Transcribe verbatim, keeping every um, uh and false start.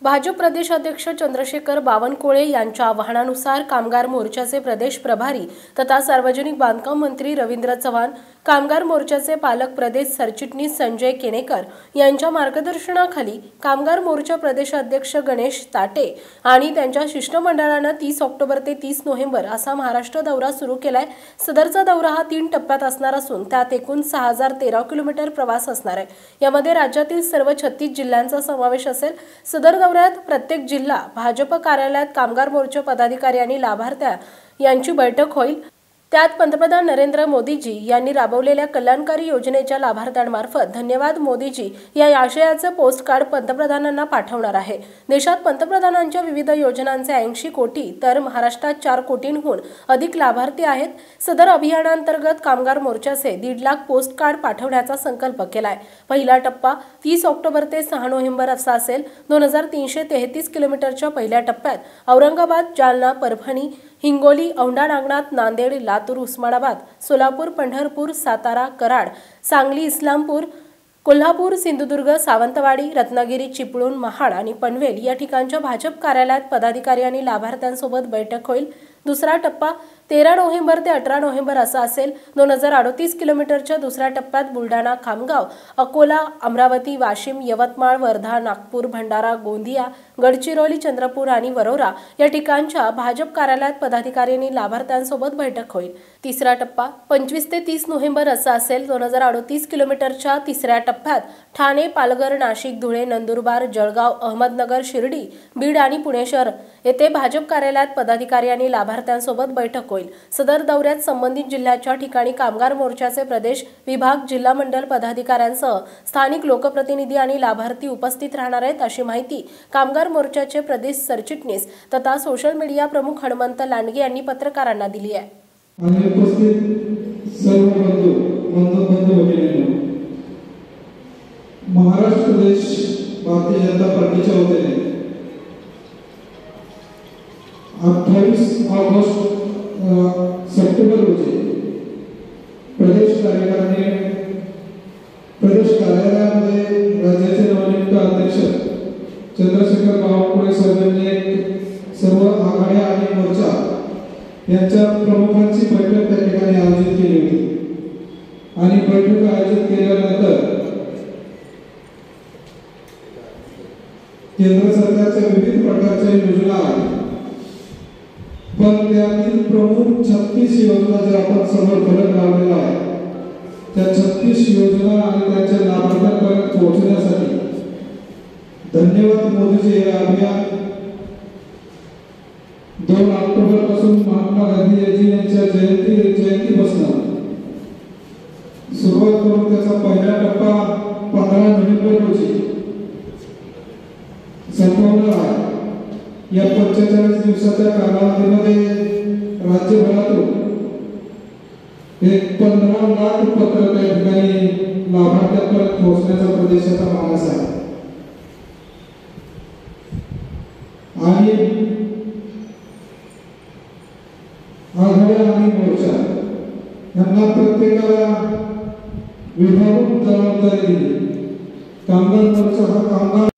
भाजप प्रदेश अध्यक्ष चंद्रशेखर बावनकुळे यांच्या आवाहनानुसार कामगार मोर्चाचे प्रदेश प्रभारी तथा सार्वजनिक बांधकाम मंत्री रवींद्र चव्हाण, कामगार मोर्चाचे पालक प्रदेश सरचिटणीस संजय केनेकर यांच्या मार्गदर्शनाखाली कामगार मोर्चा प्रदेश अध्यक्ष गणेश ताटे आणि त्यांच्या शिष्टमंडळाने तीस ऑक्टोबर ते तीस नोव्हेंबर असा महाराष्ट्र दौरा सुरू केलाय। सदरचा दौरा हा तीन टप्प्यात असणार असून त्यात एकूण सहा हजार तेरा किलोमीटर प्रवास असणार आहे। यामध्ये राज्यातील सर्व छत्तीस जिल्ह्यांचा समावेश असेल। सदर दौऱ्यात प्रत्येक जिल्हा भाजप कार्यालयात कामगार मोर्चा पदाधिकारी आणि लाभार्थ्या यांची बैठक होईल। त्यात पंतप्रधान नरेंद्र मोदीजी यांनी राबवलेल्या कल्याणकारी योजनेच्या लाभार्थ्यांमार्फत धन्यवाद मोदीजी या आशयाचे पोस्ट कार्ड पंतप्रधानांना पाठवणार आहे। देशात पंतप्रधानांच्या विविध योजनांचे ऐंशी कोटी तर महाराष्ट्रात चार कोटींहून अधिक लाभार्थी आहेत। सदर अभियानांतर्गत कामगार मोर्चाचे दीड लाख पोस्ट कार्ड पाठवण्याचा संकल्प केलाय। पहिला टप्पा तीस ऑक्टोबर ते सहा नोव्हेंबर असा असेल। दोन हजार तीनशे तेहतीस किलोमीटरच्या पहिल्या टप्प्यात औरंगाबाद, जालना, परभणी, हिंगोली, औंढा नागनाथ, नांदेड, लातूर, उस्मानाबाद, सोलापूर, पंढरपूर, सातारा, कराड, सांगली, इस्लामपूर, कोल्हापूर, सिंधुदुर्ग, सावंतवाडी, रत्नागिरी, चिपळूण, महाड आणि पनवेल या ठिकाणच्या भाजप कार्यालयात पदाधिकारी आणि लाभार्थ्यांसोबत बैठक होईल। दुसरा टप्पा तेरा नोव्हेंबर ते अठरा नोव्हेंबर असा असेल। दोन हजार अडतीस किलोमीटरच्या दुसऱ्या टप्प्यात बुलढाणा, खामगाव, अकोला, अमरावती, वाशिम, यवतमाळ, वर्धा, नागपूर, भंडारा, गोंदिया, गडचिरोली, चंद्रपूर आणि वरोरा या ठिकाणच्या भाजप कार्यालयात पदाधिकारी आणि लाभार्थ्यांसोबत बैठक होईल। तिसरा टप्पा पंचवीस ते तीस नोव्हेंबर असा असेल। दोन हजार अडतीस किलोमीटरच्या तिसऱ्या टप्प्यात ठाणे, पालघर, नाशिक, धुळे, नंदुरबार, जळगाव, अहमदनगर, शिर्डी, बीड आणि पुणे शहर येथे भाजप कार्यालयात पदाधिकारी आणि लाभार्थ्यांसोबत बैठक होईल। सदर दौऱ्यात संबंधित जिल्ह्याच्या ठिकाणी कामगार मोर्चाचे प्रदेश, विभाग, जिल्हा मंडल पदाधिकाऱ्यांसह स्थानिक लोकप्रतिनिधी आणि लाभार्थी उपस्थित राहणार आहेत, अशी माहिती कामगार मोर्चाचे प्रदेश सरचिटणीस तथा सोशल मीडिया प्रमुख हनुमंत लांडगे यांनी पत्रकारांना दिली आहे। महाराष्ट्र प्रदेश भारतीय जनता पार्टीच्या वतीने अठ्ठावीस ऑगस्ट सप्टेंबर रोजी प्रदेश कार्यकारिणी प्रदेश कार्यालयामध्ये राज्याचे नवनियुक्त अध्यक्ष चंद्रशेखर बावनकुळे साहेबांनी सर्व आघाड्या आणि मोर्चा यांच्या प्रमुखांची बैठक त्या ठिकाणी आयोजित केली होती आणि बैठक आयोजित केल्यानंतर केंद्र सरकारच्या विविध प्रकारच्या योजना आहेत, पण त्यातील प्रमुख छत्तीस योजना ज्या आपण समोर फलक लावलेला आहे त्या छत्तीस योजना आणि त्याच्या लाभार्थ्यांपर्यंत पोहोचण्यासाठी धन्यवाद मोदीजी हे अभियान दोन ऑक्टोबर पासून महात्मा गांधी यांच्या जयंती जयंतीपासून सुरुवात करून त्याचा पहिला टप्पा पंधरा नोव्हेंबर रोजी संपवणार आहे। या पंचेचाळीस दिवसाच्या कालावधीमध्ये राज्यभरातून एक पंधरा लाख पत्र त्या ठिकाणी लाभार्थ्यांपर्यंत पोहोचण्याचा प्रदेशाचा मानस आहे आणि आघाड्या आणि मोर्चा यांना प्रत्येकाला विभागून जबाबदारी दिली। कामगार मोर्चा हा कामगार